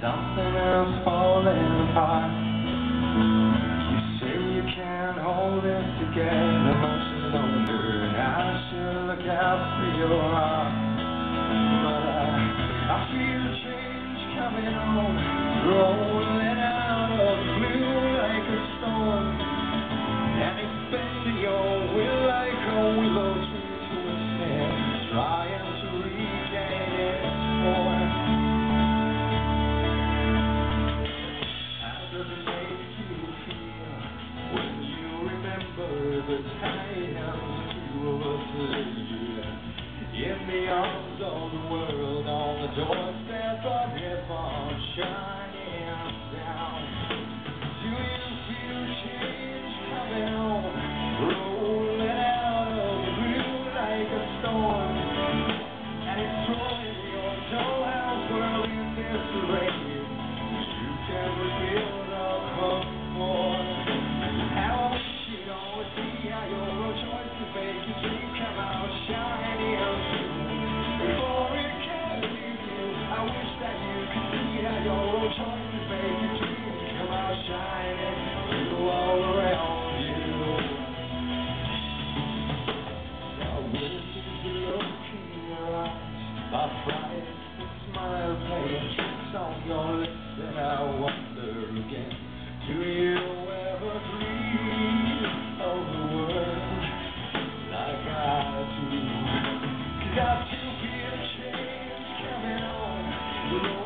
something else falling apart. You say you can't hold it together much longer, and I should look out for your heart. But I feel a change coming on, rolling out of the blue like a storm, and it's bending your will like a willow tree twisting, trying to regain its form. How does it make you feel when you remember the times two of us lived in the arms of the world, on the doorstep of heaven shining down? Do you feel change coming on, rolling out of the blue like a storm, and it's throwing your dollhouse world in disarray? You can rebuild or come more. How I wish you'd always see how your choices make your dream come out shining soon. Before it can leave you, I wish that you could see how your choices make your dream come out shining through all around you. Now when you look in your eyes, my bright smile playing tricks on your lips, and I wonder again, do you ever dream of the world like I do? 'Cause I still feel change coming on.